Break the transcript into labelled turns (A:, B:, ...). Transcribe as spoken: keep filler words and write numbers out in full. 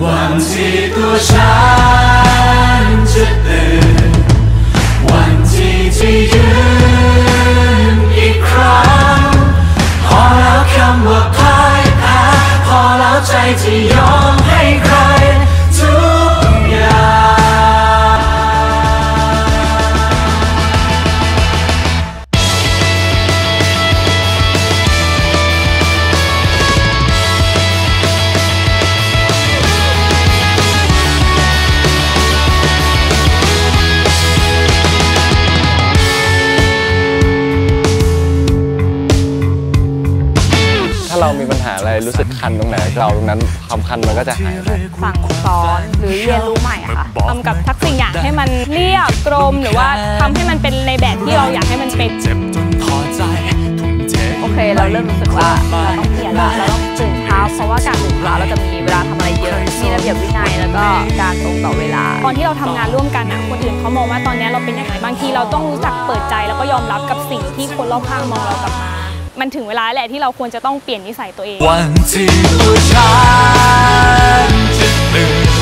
A: วันที่ตัวฉันจะตื่นวันที่ที่ยืนอีกครั้งพอแล้วคำว่าพ่ายแพ้พอแล้วใจที่ยอมให้ใครทุกอย่าง
B: เรามีปัญหาอะไรรู้สึกคันตรงไหนเราตรงนั้นความคันมันก็จะหายไป
C: สั่งสอนหรือเรียนรู้ใหม่อะค่ะทำกับทักสิ่งอย่างให้มันเรียบกลมหรือว่าทำให้มันเป็นในแบบที่เราอยากให้มันเป็นโอเคเราเริ่มรู้สึกว่าเราต้องเปลี่ยนละเราต้องตื่นเช้าเพราะว่าการตื่นเช้าเราจะมีเวลาทำอะไรเยอะมีระเบียบวินัยแล้วก็การตรงต่อเวลาตอนที่เราทำงานร่วมกันอะคนอื่นเขามองว่าตอนนี้เราเป็นยังไงบางทีเราต้องรู้จักเปิดใจแล้วก็ยอมรับกับสิ่งที่คนรอบข้างมองเรากลับมามันถึงเวลาแหละที่เราควรจะต้องเปลี่ยนนิสัยตัวเอง
A: วันที่ตัวฉันจะตื่น